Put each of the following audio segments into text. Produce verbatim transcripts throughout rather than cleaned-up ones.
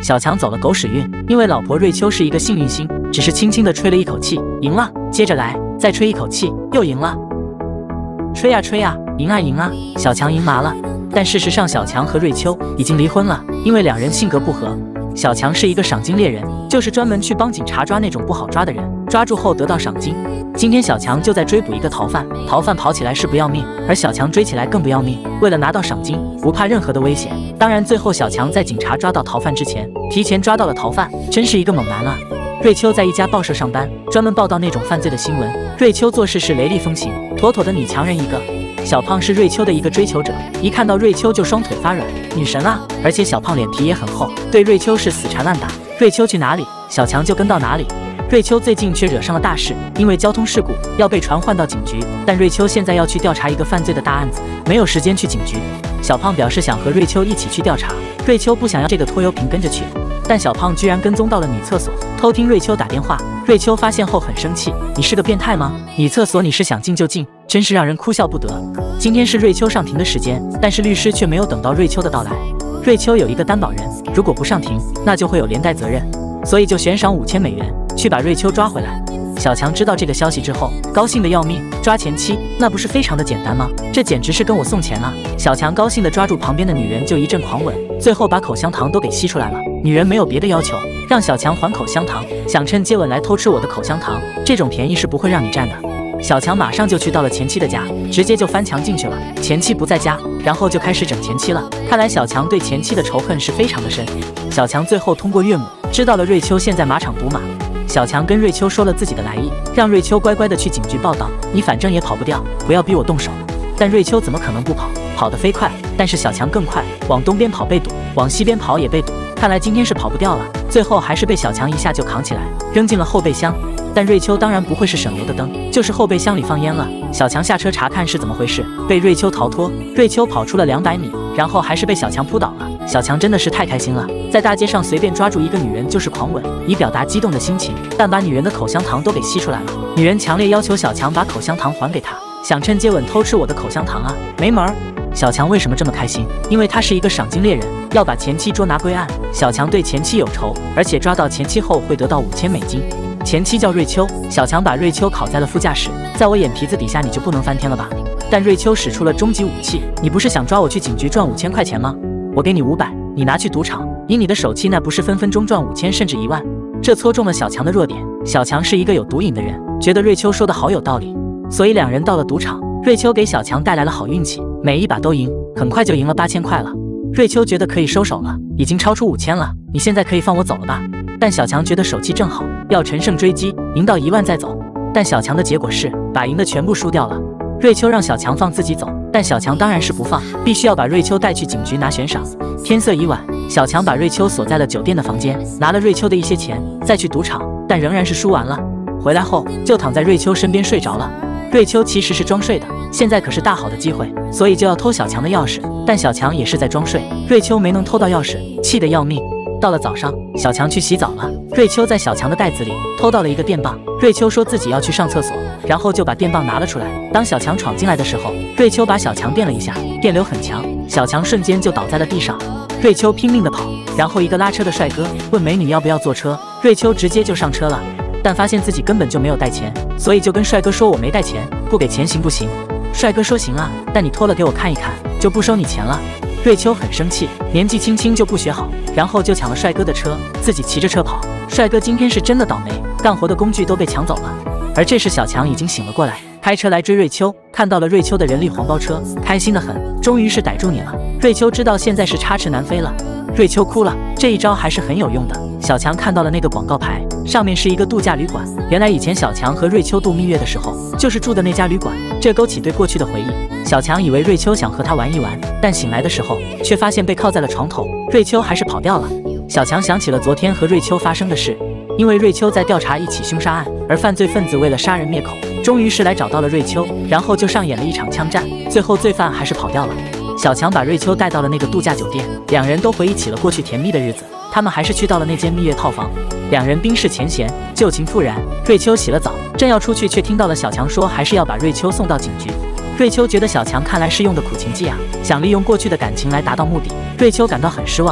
小强走了狗屎运，因为老婆瑞秋是一个幸运星，只是轻轻地吹了一口气，赢了，接着来，再吹一口气，又赢了。吹呀吹呀，赢啊赢啊，小强赢麻了。但事实上，小强和瑞秋已经离婚了，因为两人性格不合。小强是一个赏金猎人，就是专门去帮警察抓那种不好抓的人，抓住后得到赏金。今天小强就在追捕一个逃犯，逃犯跑起来是不要命，而小强追起来更不要命，为了拿到赏金，不怕任何的危险。当然，最后小强在警察抓到逃犯之前，提前抓到了逃犯，真是一个猛男啊！瑞秋在一家报社上班，专门报道那种犯罪的新闻。瑞秋做事是雷厉风行，妥妥的女强人一个。小胖是瑞秋的一个追求者，一看到瑞秋就双腿发软，女神啊！而且小胖脸皮也很厚，对瑞秋是死缠烂打。瑞秋去哪里，小强就跟到哪里。瑞秋最近却惹上了大事，因为交通事故要被传唤到警局，但瑞秋现在要去调查一个犯罪的大案子，没有时间去警局。小胖表示想和瑞秋一起去调查，瑞秋不想要这个拖油瓶跟着去，但小胖居然跟踪到了女厕所，偷听瑞秋打电话。瑞秋发现后很生气，你是个变态吗？女厕所你是想进就进，真是让人哭笑不得。今天是瑞秋上庭的时间，但是律师却没有等到瑞秋的到来。瑞秋有一个担保人，如果不上庭，那就会有连带责任，所以就悬赏五千美元去把瑞秋抓回来。小强知道这个消息之后，高兴得要命。抓前妻，那不是非常的简单吗？这简直是跟我送钱啊！小强高兴地抓住旁边的女人就一阵狂吻，最后把口香糖都给吸出来了。女人没有别的要求，让小强还口香糖，想趁接吻来偷吃我的口香糖，这种便宜是不会让你占的。小强马上就去到了前妻的家，直接就翻墙进去了。前妻不在家，然后就开始整前妻了。看来小强对前妻的仇恨是非常的深。小强最后通过岳母知道了瑞秋现在马场赌马。小强跟瑞秋说了自己的来意，让瑞秋乖乖的去警局报道，你反正也跑不掉，不要逼我动手。但瑞秋怎么可能不跑，跑得飞快，但是小强更快，往东边跑被堵，往西边跑也被堵，看来今天是跑不掉了。最后还是被小强一下就扛起来，扔进了后备箱。但瑞秋当然不会是省油的灯，就是后备箱里放烟了。小强下车查看是怎么回事，被瑞秋逃脱。瑞秋跑出了两百米，然后还是被小强扑倒了。小强真的是太开心了，在大街上随便抓住一个女人就是狂吻，以表达激动的心情，但把女人的口香糖都给吸出来了。女人强烈要求小强把口香糖还给她，想趁接吻偷吃我的口香糖啊，没门儿！小强为什么这么开心？因为他是一个赏金猎人，要把前妻捉拿归案。小强对前妻有仇，而且抓到前妻后会得到五千美金。前妻叫瑞秋，小强把瑞秋铐在了副驾驶，在我眼皮子底下你就不能翻天了吧？但瑞秋使出了终极武器，你不是想抓我去警局赚五千块钱吗？我给你五百，你拿去赌场，以你的手气，那不是分分钟赚五千甚至一万？这戳中了小强的弱点。小强是一个有毒瘾的人，觉得瑞秋说的好有道理，所以两人到了赌场。瑞秋给小强带来了好运气，每一把都赢，很快就赢了八千块了。瑞秋觉得可以收手了，已经超出五千了，你现在可以放我走了吧？但小强觉得手气正好，要乘胜追击，赢到一万再走。但小强的结果是把赢的全部输掉了。瑞秋让小强放自己走，但小强当然是不放，必须要把瑞秋带去警局拿悬赏。天色已晚，小强把瑞秋锁在了酒店的房间，拿了瑞秋的一些钱，再去赌场，但仍然是输完了。回来后就躺在瑞秋身边睡着了。瑞秋其实是装睡的，现在可是大好的机会，所以就要偷小强的钥匙，但小强也是在装睡，瑞秋没能偷到钥匙，气得要命。到了早上，小强去洗澡了，瑞秋在小强的袋子里偷到了一个电棒，瑞秋说自己要去上厕所，然后就把电棒拿了出来。当小强闯进来的时候，瑞秋把小强电了一下，电流很强，小强瞬间就倒在了地上。瑞秋拼命的跑，然后一个拉车的帅哥问美女要不要坐车，瑞秋直接就上车了，但发现自己根本就没有带钱，所以就跟帅哥说我没带钱，不给钱行不行？帅哥说行啊，但你脱了给我看一看，就不收你钱了。瑞秋很生气，年纪轻轻就不学好，然后就抢了帅哥的车，自己骑着车跑。帅哥今天是真的倒霉，干活的工具都被抢走了。而这时小强已经醒了过来，开车来追瑞秋，看到了瑞秋的人力黄包车，开心的很，终于是逮住你了。瑞秋知道现在是插翅难飞了，瑞秋哭了，这一招还是很有用的。小强看到了那个广告牌，上面是一个度假旅馆，原来以前小强和瑞秋度蜜月的时候就是住的那家旅馆，这勾起对过去的回忆。小强以为瑞秋想和他玩一玩，但醒来的时候却发现被铐在了床头，瑞秋还是跑掉了。小强想起了昨天和瑞秋发生的事，因为瑞秋在调查一起凶杀案，而犯罪分子为了杀人灭口，终于是来找到了瑞秋，然后就上演了一场枪战，最后罪犯还是跑掉了。小强把瑞秋带到了那个度假酒店，两人都回忆起了过去甜蜜的日子，他们还是去到了那间蜜月套房，两人冰释前嫌，旧情复燃。瑞秋洗了澡，正要出去，却听到了小强说还是要把瑞秋送到警局。瑞秋觉得小强看来是用的苦情计啊，想利用过去的感情来达到目的，瑞秋感到很失望，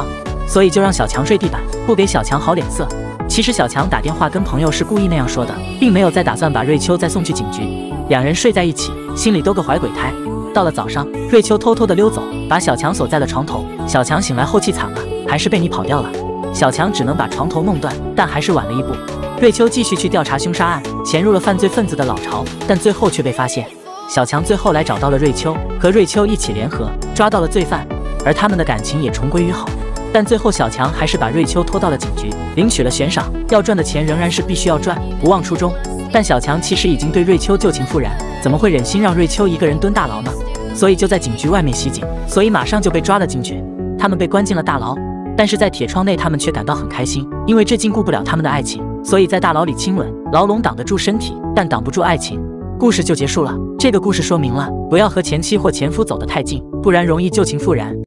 所以就让小强睡地板，不给小强好脸色。其实小强打电话跟朋友是故意那样说的，并没有再打算把瑞秋再送去警局。两人睡在一起，心里都个怀鬼胎。到了早上，瑞秋偷偷的溜走，把小强锁在了床头。小强醒来后气惨了，还是被你跑掉了。小强只能把床头弄断，但还是晚了一步。瑞秋继续去调查凶杀案，潜入了犯罪分子的老巢，但最后却被发现。小强最后来找到了瑞秋，和瑞秋一起联合抓到了罪犯，而他们的感情也重归于好。但最后小强还是把瑞秋拖到了警局，领取了悬赏，要赚的钱仍然是必须要赚，不忘初衷。但小强其实已经对瑞秋旧情复燃，怎么会忍心让瑞秋一个人蹲大牢呢？所以就在警局外面袭警，所以马上就被抓了进去。他们被关进了大牢，但是在铁窗内他们却感到很开心，因为这禁锢不了他们的爱情，所以在大牢里亲吻。牢笼挡得住身体，但挡不住爱情。故事就结束了。这个故事说明了，不要和前妻或前夫走得太近，不然容易旧情复燃。